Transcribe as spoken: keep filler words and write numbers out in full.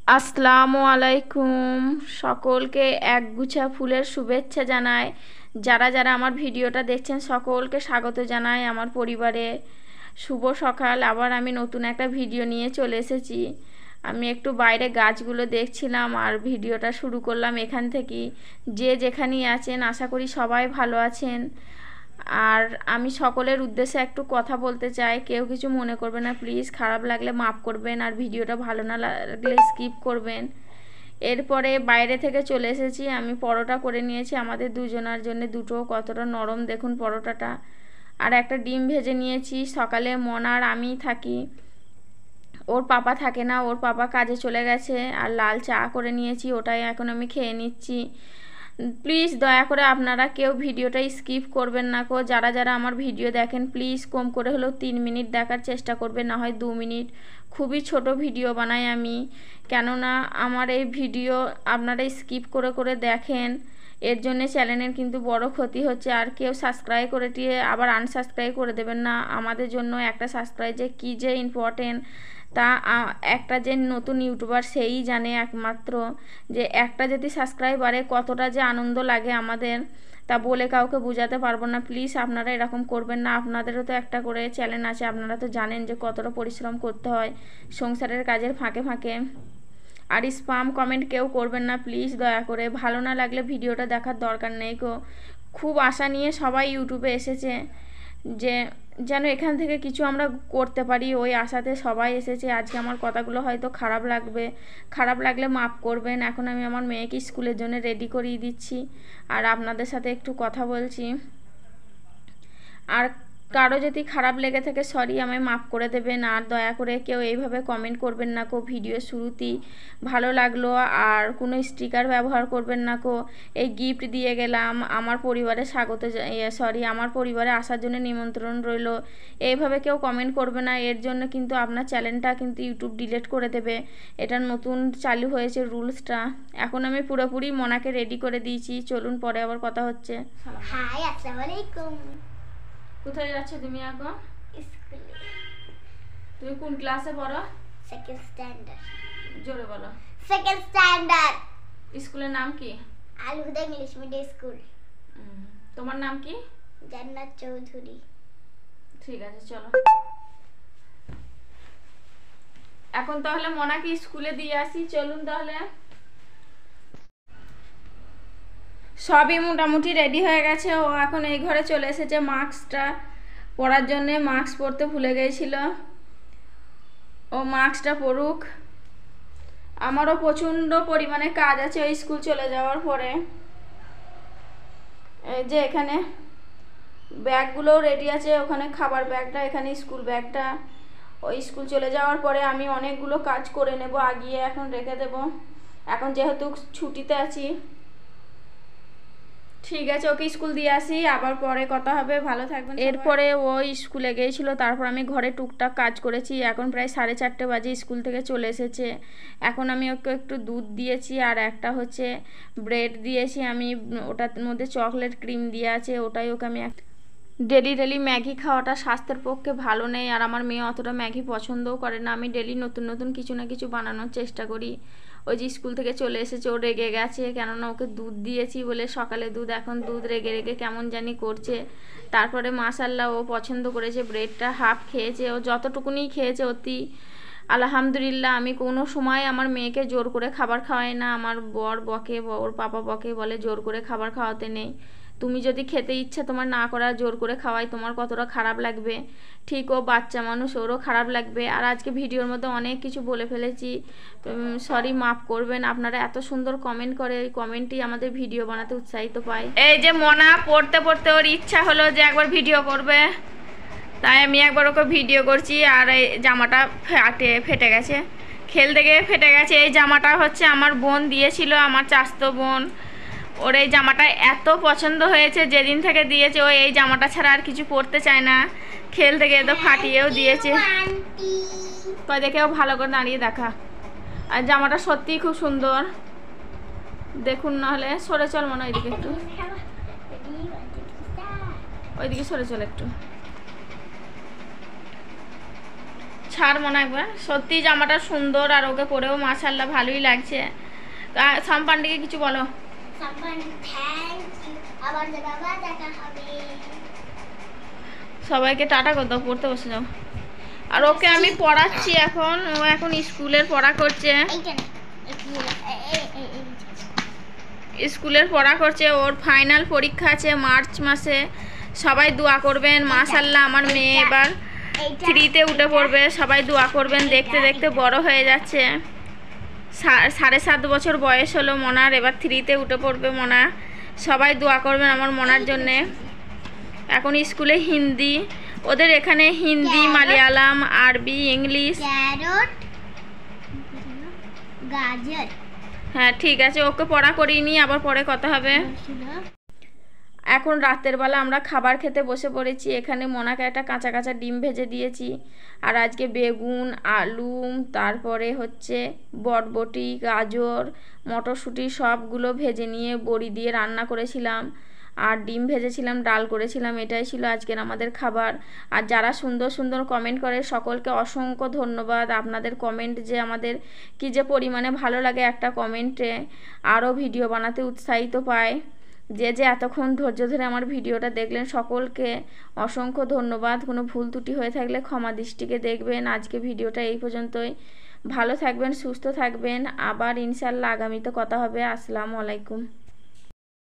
আসসালামু আলাইকুম। সকলকে একগুচ্ছা ফুলের শুভেচ্ছা জানাই। যারা যারা আমার ভিডিওটা দেখছেন সকলকে স্বাগত জানাই আমার পরিবারে। শুভ সকাল। আবার আমি নতুন একটা ভিডিও নিয়ে চলে এসেছি। আমি একটু বাইরে গাছগুলো দেখছিলাম আর ভিডিওটা শুরু করলাম এখান থেকেই। যে যেখানেই আছেন আশা করি সবাই ভালো আছেন। আর আমি সকলের উদ্দেশ্যে একটু কথা বলতে চাই, কেউ কিছু মনে করবে না প্লিজ। খারাপ লাগলে মাফ করবেন, আর ভিডিওটা ভালো না লাগলে স্কিপ করবেন। এরপরে বাইরে থেকে চলে এসেছি, আমি পরোটা করে নিয়েছি আমাদের দুজনের জন্য দুটো। কতটা নরম দেখুন পরোটাটা। আর একটা ডিম ভেজে নিয়েছি। সকালে মনার আমি থাকি, ওর পাপা থাকে না, ওর পাপা কাজে চলে গেছে। আর লাল চা করে নিয়েছি, ওটাই এখন আমি খেয়ে নিচ্ছি। প্লিজ দয়া করে আপনারা কেউ ভিডিওটা স্কিপ করবেন না কো। যারা যারা আমার ভিডিও দেখেন প্লিজ কম করে হলেও তিন মিনিট দেখার চেষ্টা করবেন, না হয় দু মিনিট। খুবই ছোট ভিডিও বানাই আমি, কেননা আমার এই ভিডিও আপনারা স্কিপ করে করে দেখেন, এর জন্য চ্যানেলের কিন্তু বড় ক্ষতি হচ্ছে। আর কেউ সাবস্ক্রাইব করে দিয়ে আবার আনসাবস্ক্রাইব করে দেবেন না। আমাদের জন্য একটা সাবস্ক্রাইব যে কী যে ইম্পর্টেন্ট তা একটা যে নতুন ইউটিউবার সেই জানে একমাত্র, যে একটা যদি সাবস্ক্রাইব বাড়ে কতটা যে আনন্দ লাগে আমাদের, তা বলে কাউকে বোঝাতে পারবো না। প্লিজ আপনারা এরকম করবেন না। আপনাদেরও তো একটা করে চ্যানেল আছে, আপনারা তো জানেন যে কতটা পরিশ্রম করতে হয় সংসারের কাজের ফাঁকে ফাঁকে। আর স্পাম কমেন্ট কেউ করবেন না প্লিজ দয়া করে। ভালো না লাগলে ভিডিওটা দেখার দরকার নেই গো। খুব আশা নিয়ে সবাই ইউটিউবে এসেছে যে যেন এখান থেকে কিছু আমরা করতে পারি, ওই আশাতে সবাই এসেছে। আজকে আমার কথাগুলো হয়তো খারাপ লাগবে, খারাপ লাগলে মাফ করবেন। এখন আমি আমার মেয়েকে স্কুলের জন্য রেডি করিয়ে দিচ্ছি আর আপনাদের সাথে একটু কথা বলছি। আর কারো যদি খারাপ লেগে থাকে সরি, আমায় মাফ করে দেবেন। আর দয়া করে কেউ এইভাবে কমেন্ট করবেন না কো ভিডিও শুরুতেই ভালো লাগলো, আর কোনো স্টিকার ব্যবহার করবেন না কো। এই গিফট দিয়ে গেলাম, আমার পরিবারে স্বাগত, সরি আমার পরিবারে আসার জন্য নিমন্ত্রণ রইল, এইভাবে কেউ কমেন্ট করবে না। এর জন্য কিন্তু আপনার চ্যানেলটা কিন্তু ইউটিউব ডিলিট করে দেবে। এটা নতুন চালু হয়েছে রুলসটা। এখন আমি পুরোপুরি মনাকে রেডি করে দিয়েছি, চলুন পরে আবার কথা হচ্ছে। হাই, আসসালামু আলাইকুম। কোথায় যাচ্ছ তুমি এখন? স্কুলে। তুমি কোন ক্লাসে পড়ো? Second standard. জোরে বলো। Second standard. স্কুলের নাম কি? Alhuda English medium school. তোমার নাম কি? জান্নাত চৌধুরী। ঠিক আছে চলো। এখন তাহলে মনাকে স্কুলে দিয়ে আসি, চলুন তাহলে। সবই মোটামুটি রেডি হয়ে গেছে, ও এখন এই ঘরে চলে এসেছে মাস্কটা পরার জন্যে। মাস্ক পরতে ভুলে গিয়েছিল, ও মাস্কটা পরুক। আমারও প্রচণ্ড পরিমাণে কাজ আছে ওই স্কুল চলে যাওয়ার পরে। এই যে এখানে ব্যাগগুলোও রেডি আছে, ওখানে খাবার ব্যাগটা, এখানে স্কুল ব্যাগটা। ওই স্কুল চলে যাওয়ার পরে আমি অনেকগুলো কাজ করে নেব, আগিয়ে এখন রেখে দেব। এখন যেহেতু ছুটিতে আছি। ঠিক আছে, ওকে স্কুল দিয়ে আসি, আবার পরে কথা হবে। ভালো থাকবেন। এরপরে ও স্কুলে গিয়েছিল, তারপর আমি ঘরে টুকটাক কাজ করেছি। এখন প্রায় সাড়ে চারটে বাজে, স্কুল থেকে চলে এসেছে। এখন আমি ওকে একটু দুধ দিয়েছি আর একটা হচ্ছে ব্রেড দিয়েছি আমি, ওটার মধ্যে চকলেট ক্রিম দিয়ে আছে, ওটাই ওকে আমি। ডেলি ডেলি ম্যাগি খাওয়াটা স্বাস্থ্যের পক্ষে ভালো নেই, আর আমার মেয়ে অতটা ম্যাগি পছন্দও করে না। আমি ডেলি নতুন নতুন কিছু না কিছু বানানোর চেষ্টা করি। ওই যে স্কুল থেকে চলে এসেছে, ও রেগে গেছে, কেননা ওকে দুধ দিয়েছি বলে সকালে দুধ, এখন দুধ রেগে রেগে কেমন জানি করছে। তারপরে মাশাআল্লাহ ও পছন্দ করেছে, ব্রেডটা হাফ খেয়েছে, ও যতটুকুনি খেয়েছে অতি আলহামদুলিল্লাহ। আমি কোনো সময় আমার মেয়েকে জোর করে খাবার খাওয়াই না। আমার বর বকে, ওর পাপা বকে, বলে জোর করে খাবার খাওয়াতে নেই। তুমি যদি খেতে ইচ্ছা তোমার না করা, জোর করে খাওয়াই, তোমার কতটা খারাপ লাগবে। ঠিক, ও বাচ্চা মানুষ, ওরও খারাপ লাগবে। আর আজকে ভিডিওর মধ্যে অনেক কিছু বলে ফেলেছি, সরি মাফ করবেন। আপনারা এত সুন্দর কমেন্ট করে, ওই কমেন্টই আমাদের ভিডিও বানাতে উৎসাহিত পায়। এই যে মনা পড়তে পড়তে ওর ইচ্ছা হলো যে একবার ভিডিও করবে, তাই আমি একবার ওকে ভিডিও করছি। আর এই জামাটা ফাটে ফেটে গেছে, খেলতে গিয়ে ফেটে গেছে। এই জামাটা হচ্ছে আমার বোন দিয়েছিল, আমার চাচতো বোন। ওর এই জামাটা এত পছন্দ হয়েছে, যেদিন থেকে দিয়েছে ও এই জামাটা ছাড়া আর কিছু পরতে চায় না। খেলতে গিয়ে তো ফাটিয়েও দিয়েছে। কয় দেখেও ভালো করে দাঁড়িয়ে দেখা। আর জামাটা সত্যিই খুব সুন্দর, দেখুন। নাহলে সরে চল মনে, ওইদিকে একটু, ওইদিকে সরে চল একটু। ছাড় মনে একবার, সত্যি জামাটা সুন্দর আর ওকে পরেও মাশাআল্লাহ ভালোই লাগছে। সাম্পান্ডিকে কিছু বলো। সাম্পান্ডি থ্যাংক ইউ, আবার বাবা দেখা হবে। সবাইকে টাটা করে দাও, পড়তে বসে যাও। আর ওকে আমি পড়াচ্ছি এখন, ও এখন স্কুলের পড়া করছে। স্কুলের পড়া করছে, ওর ফাইনাল পরীক্ষা আছে মার্চ মাসে। সবাই দোয়া করবেন। মাশাআল্লাহ আমার মেয়ে এবার থ্রিতে উঠে পড়বে, সবাই দোয়া করবেন। দেখতে দেখতে বড় হয়ে যাচ্ছে, সাড়ে সাত বছর বয়স হলো মনার, এবার থ্রিতে উঠে পড়বে মনা। সবাই দোয়া করবেন আমার মনার জন্যে। এখন স্কুলে হিন্দি, ওদের এখানে হিন্দি, মালয়ালাম, আরবি, ইংলিশ, ক্যারট, গাজর। হ্যাঁ ঠিক আছে, ওকে পড়া করিনি, আবার পরে কথা হবে। এখন রাতের বেলা আমরা খাবার খেতে বসে পড়েছি। এখানে মোনাকে একটা কাঁচা কাঁচা ডিম ভেজে দিয়েছি, আর আজকে বেগুন, আলু, তারপরে হচ্ছে বটবটি, গাজর, মটরশুঁটি সবগুলো ভেজে নিয়ে বড়ি দিয়ে রান্না করেছিলাম, আর ডিম ভেজেছিলাম, ডাল করেছিলাম। এটাই ছিল আজকের আমাদের খাবার। আর যারা সুন্দর সুন্দর কমেন্ট করে সকলকে অসংখ্য ধন্যবাদ। আপনাদের কমেন্ট যে আমাদের কী যে পরিমাণে ভালো লাগে, একটা কমেন্টে আরও ভিডিও বানাতে উৎসাহিত পায়। যে যে এতক্ষণ ধৈর্য ধরে আমার ভিডিওটা দেখলেন সকলকে অসংখ্য ধন্যবাদ। কোনো ভুল ত্রুটি হয়ে থাকলে ক্ষমা দৃষ্টিকে দেখবেন। আজকে ভিডিওটা এই পর্যন্তই। ভালো থাকবেন, সুস্থ থাকবেন। আবার ইনশাল্লাহ আগামীতে কথা হবে। আসসালামু আলাইকুম।